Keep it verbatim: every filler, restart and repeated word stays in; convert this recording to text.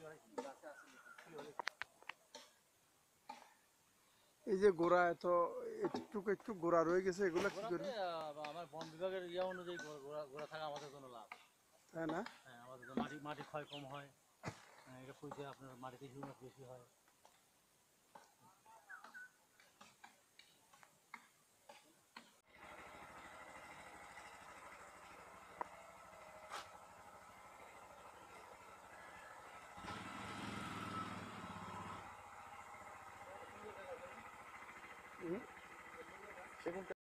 এই যে গোড়া এত একটু একটু গোড়া রয়ে গেছে, এগুলো কি করে? আমার বন বিভাগের ইয়া অনুযায়ী গোড়া গোড়া থাকা আমাদের জন্য লাভ, তাই না? হ্যাঁ আমাদের মাটি মাটি ক্ষয় কম হয়, এটা পুঁতে আপনার মাটিতে হিউমাস বেশি হয়। সেখানকার